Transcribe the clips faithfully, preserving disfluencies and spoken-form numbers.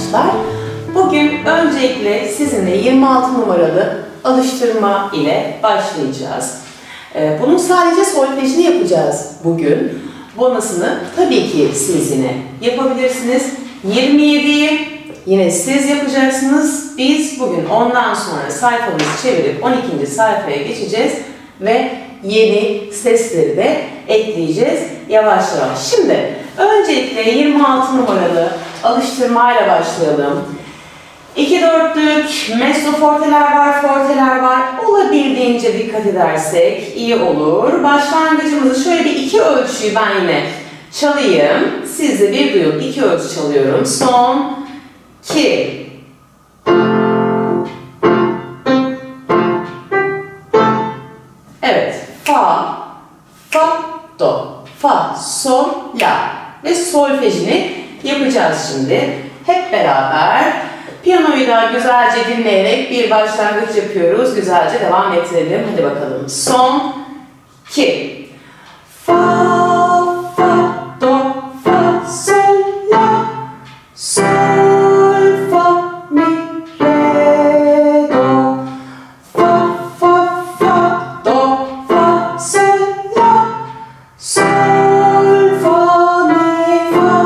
arkadaşlar. Bugün öncelikle sizinle yirmi altı numaralı alıştırma ile başlayacağız. Bunun sadece solfejini yapacağız bugün. Bonusunu tabii ki siz yine yapabilirsiniz. yirmi yediyi yine siz yapacaksınız. Biz bugün ondan sonra sayfamızı çevirip on ikinci sayfaya geçeceğiz ve yeni sesleri de ekleyeceğiz yavaş yavaş. Şimdi öncelikle yirmi altı numaralı alıştırmayla başlayalım. iki dörtlük mezzo forteler var, forteler var. Olabildiğince dikkat edersek iyi olur. Başlangıcımızı şöyle bir iki ölçüyü ben yine çalayım. Siz de bir duyun. İki ölçü çalıyorum. Son, iki. Evet. Fa, fa, do, fa, sol, la ve solfejini yapacağız şimdi. Hep beraber piyanoyu da güzelce dinleyerek bir başlangıç yapıyoruz. Güzelce devam ettirelim. Hadi bakalım. Son, iki. Fa, fa, do, fa, sol, la, sol, fa, mi, re, do, fa, fa, fa, do, fa, sol, la, sol, fa, mi, fa,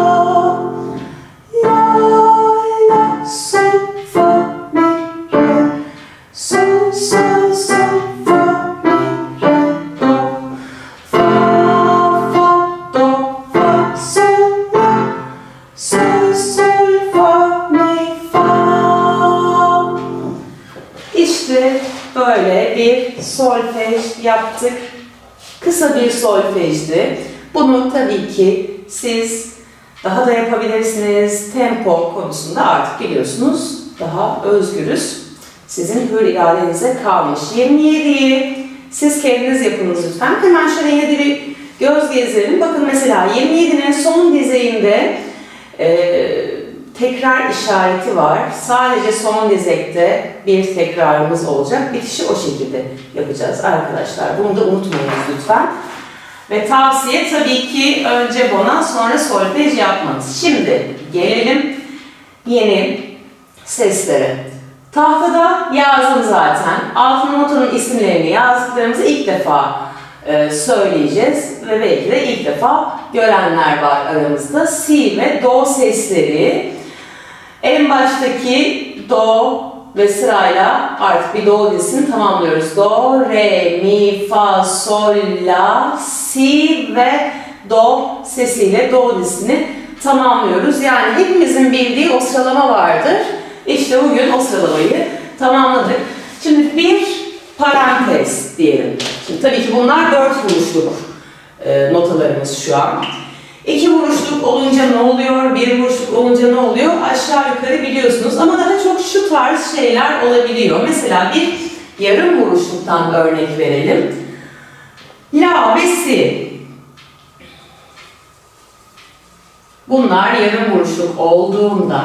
la, la, sol, fa, mi, re, sol, sol, sol, fa, mi, re, do, fa, fa, do, fa, sol, la, sol, sol, fa, mi, fa. İşte böyle bir solfej yaptık. Kısa bir solfejdi. Bunu tabii ki siz daha da yapabilirsiniz. Tempo konusunda artık biliyorsunuz daha özgürüz. Sizin hür iradenize kalmış. yirmi yediyi siz kendiniz yapınız lütfen. Hemen şöyle yine de bir göz gezdirelim. Bakın mesela yirmi yedinin son dizeyinde e, tekrar işareti var. Sadece son dizekte bir tekrarımız olacak. Bitişi o şekilde yapacağız arkadaşlar. Bunu da unutmayınız lütfen. Ve tavsiye tabii ki önce bona sonra solfej yapmanız. Şimdi gelelim yeni seslere. Tahtada yazdım zaten. Altın notanın isimlerini yazdıklarımızı ilk defa e, söyleyeceğiz. Ve belki de ilk defa görenler var aramızda. Si ve do sesleri. En baştaki do ve sırayla artık bir do dizisini tamamlıyoruz. Do, re, mi, fa, sol, la, si ve do sesiyle do dizisini tamamlıyoruz. Yani hepimizin bildiği o sıralama vardır. İşte bugün o sıralamayı tamamladık. Şimdi bir parantez diyelim. Şimdi tabii ki bunlar dört vuruşluk e, notalarımız şu an. İki vuruşluk olunca ne oluyor? Bir vuruşluk olunca ne oluyor? Aşağı yukarı biliyorsunuz ama daha çok şu tarz şeyler olabiliyor. Mesela bir yarım vuruşluktan örnek verelim. La ve si. Bunlar yarım vuruşluk olduğunda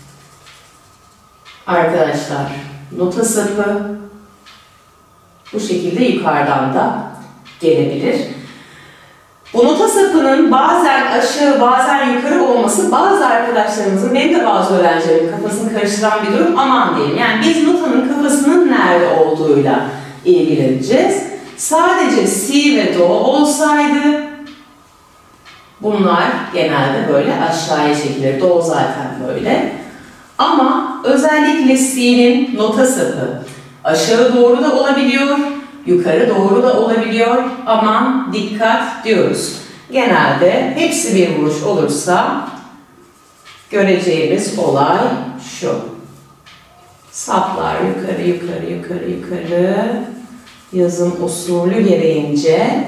arkadaşlar nota sapı bu şekilde yukarıdan da gelebilir. Bu nota sapının bazen aşağı bazen yukarı olması bazı arkadaşlarımızın, benim de bazı öğrencilerimin kafasını karıştıran bir durum, aman diyeyim. Yani biz notanın kafasının nerede olduğuyla ilgileneceğiz. Sadece si ve do olsaydı bunlar genelde böyle aşağıya çekilir. Do zaten böyle. Ama özellikle si'nin nota sapı aşağı doğru da olabiliyor, yukarı doğru da olabiliyor. Aman dikkat diyoruz. Genelde hepsi bir vuruş olursa göreceğimiz olay şu. Saplar yukarı yukarı yukarı yukarı. Yazım usulü gereğince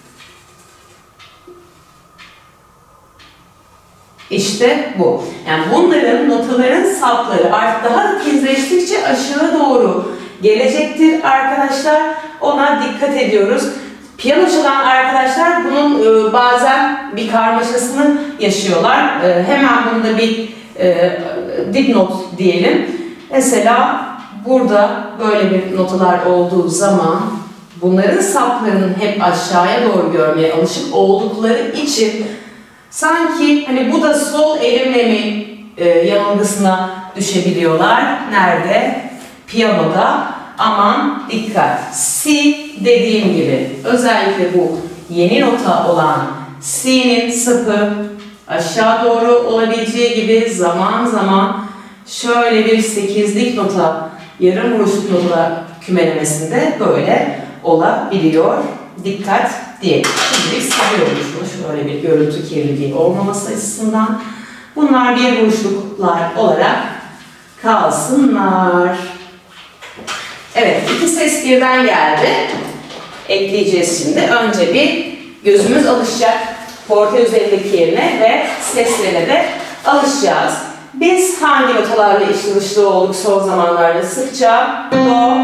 İşte bu. Yani bunların, notaların sapları artık daha da tizleştikçe aşağı doğru gelecektir arkadaşlar. Ona dikkat ediyoruz. Piyano çalan arkadaşlar bunun e, bazen bir karmaşasını yaşıyorlar. E, hemen bunda bir e, dipnot diyelim. Mesela burada böyle bir notalar olduğu zaman bunların saplarının hep aşağıya doğru görmeye alışık oldukları için sanki hani bu da sol elimle mi e, yanılıyor yanılgısına düşebiliyorlar. Nerede? Piyanoda. Aman dikkat. Si dediğim gibi özellikle bu yeni nota olan si'nin sapı aşağı doğru olabileceği gibi zaman zaman şöyle bir sekizlik nota, yarım vuruşluk notalar kümelemesinde böyle olabiliyor. Dikkat diyelim. Şimdilik siliyorum şunu. Şöyle bir görüntü kirliliği olmaması açısından. Bunlar bir vuruşluklar olarak kalsınlar. Evet, iki ses birden geldi. Ekleyeceğiz şimdi. Önce bir gözümüz alışacak porte üzerindeki yerine ve seslerine de alışacağız. Biz hangi notalarla içli dışlı olduk son zamanlarda sıkça? Do,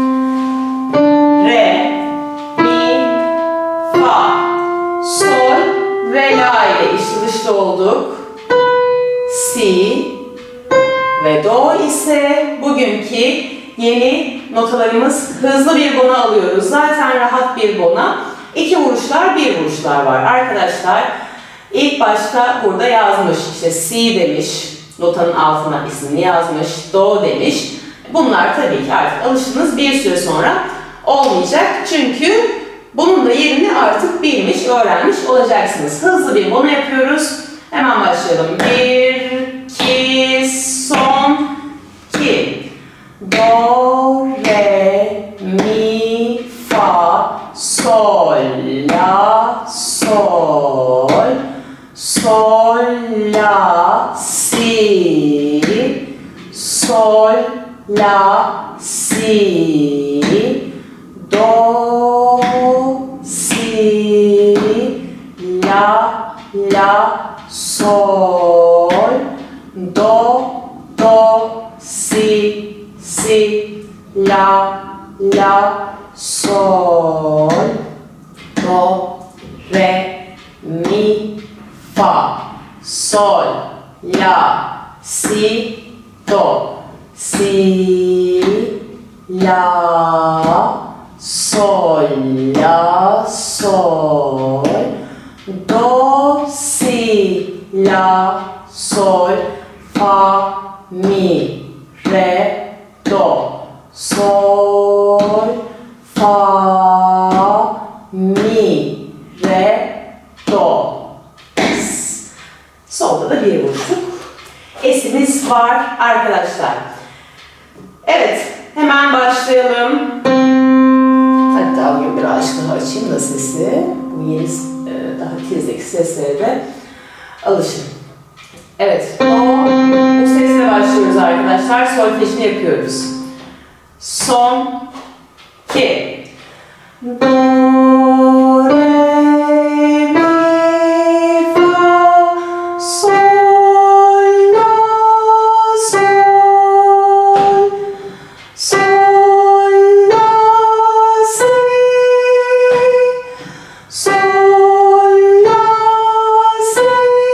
re, mi, fa, sol ve la ile içli dışlı olduk. Si ve do ise bugünkü yeni notalarımız. Hızlı bir bona alıyoruz. Zaten rahat bir bona. İki vuruşlar, bir vuruşlar var. Arkadaşlar ilk başta burada yazmış. İşte si demiş. Notanın altına ismini yazmış. Do demiş. Bunlar tabii ki artık alıştınız. Bir süre sonra olmayacak. Çünkü bunun da yerini artık bilmiş, öğrenmiş olacaksınız. Hızlı bir bona yapıyoruz. Hemen başlayalım. Bir, iki, son, iki. Do, re, mi, fa, sol, la, sol, sol, la, si, sol, la, si, do, si, la, la, sol, do, do, si, si, la, la, sol, do, re, mi, fa, sol, la, si, do, si, la, sol, la, sol, do, si, la, sol, fa, mi, re, do, sol, fa, mi, re, do. Solda da bir vuruşluk esimiz var arkadaşlar. Evet, hemen başlayalım. Hatta bugün birazcık daha açayım da sesi. Bu yeni daha tizdeki seslere de alışın. Evet, o, bu sesle başlıyoruz arkadaşlar. Solfejini yapıyoruz. Son, iki. Do, re, mi, fa, sol, la, sol, sol, la, si, sol, la, si,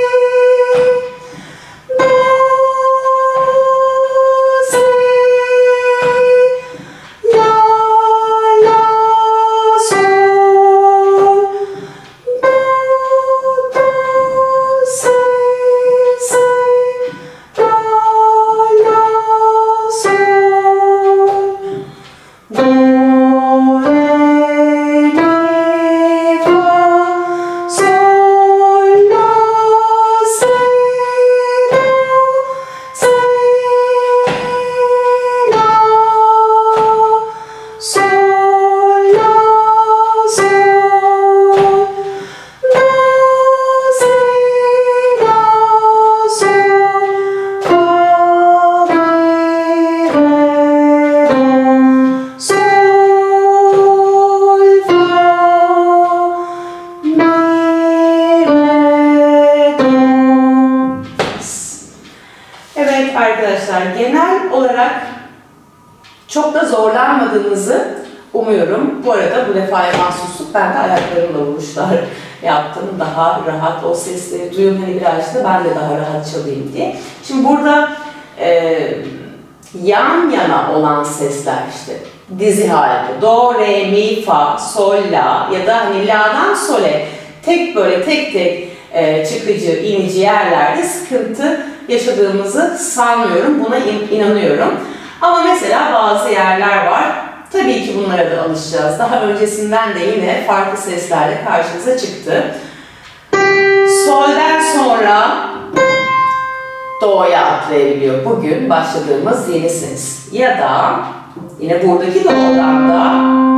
do, si, la, la, sol, do, do, si, si, la, la, sol, do, re, mi, fa, sol, la, si, do, si, la, sol, la, sol, do, si, la, sol, fa, mi, re, do, sol, fa, mi, re, do. Evet arkadaşlar, genel olarak çok da zorlanmadığınızı umuyorum. Bu arada bu defaya mahsusluk, ben de ayaklarımla vuruşlar yaptım. Daha rahat o sesleri duyun, hani birazcık da ben de daha rahat çalayım diye. Şimdi burada e, yan yana olan sesler işte dizi halinde. Do, re, mi, fa, sol, la ya da hani la'dan sole tek böyle tek tek e, çıkıcı, inici yerlerde sıkıntı yaşadığımızı sanmıyorum. Buna in inanıyorum. Ama mesela bazı yerler var. Tabii ki bunlara da alışacağız. Daha öncesinden de yine farklı seslerle karşınıza çıktı. Sol'den sonra Do'ya atlayabiliyor. Bugün başladığımız yeni ses. Ya da yine buradaki Do'dan da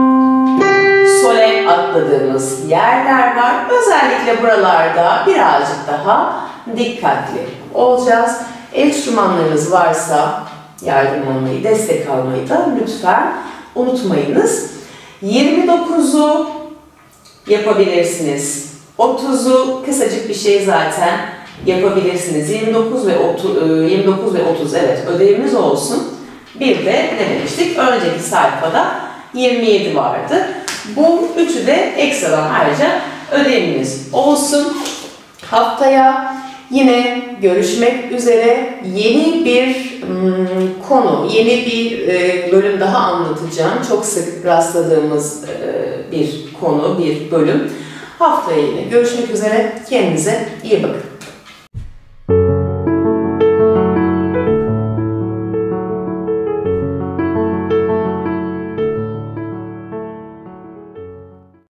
Sol'e atladığımız yerler var. Özellikle buralarda birazcık daha dikkatli olacağız. Enstrümanlarınız varsa yardım almayı, destek almayı da lütfen unutmayınız. yirmi dokuzu yapabilirsiniz. otuzu kısacık bir şey zaten yapabilirsiniz. yirmi dokuz ve otuz, yirmi dokuz ve otuz evet ödevimiz olsun. Bir de ne demiştik? Önceki sayfada yirmi yedi vardı. Bu üçü de ekstradan ayrıca ödevimiz olsun. Haftaya yine görüşmek üzere. Yeni bir ım, konu, yeni bir e, bölüm daha anlatacağım. Çok sık rastladığımız e, bir konu, bir bölüm. Haftaya yine görüşmek üzere. Kendinize iyi bakın.